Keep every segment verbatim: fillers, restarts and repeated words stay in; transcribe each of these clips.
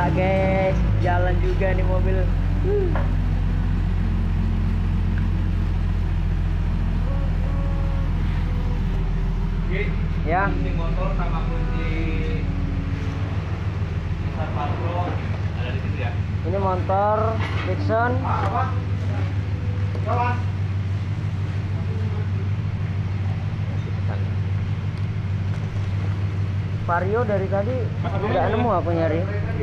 Gila guys, jalan juga nih mobil. Uh. Ya. Kunci motor sama kunci besar patro ada di situ ya. Ini motor Dixon. Vario dari tadi nggak nemu apa nyari.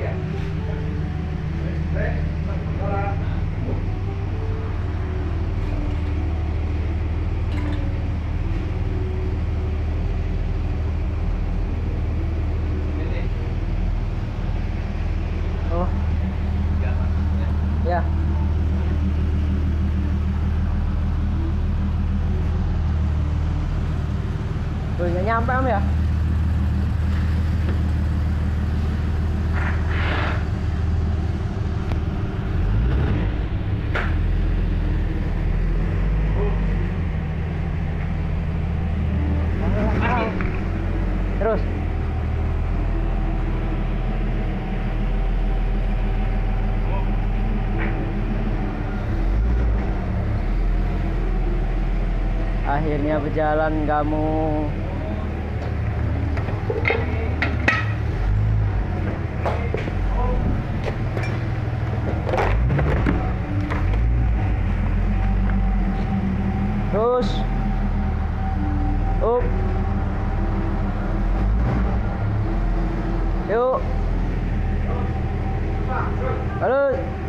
Oh ya. Tuh nggak nyampe om ya. Terus akhirnya berjalan kamu. Terus up. Yuk. Halo.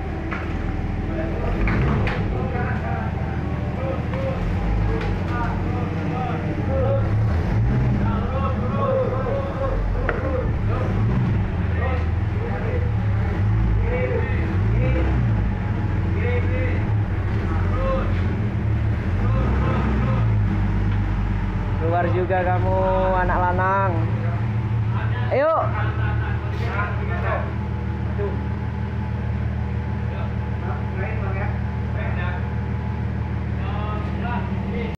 Keluar juga kamu anak lanang. Ayo. Tuh.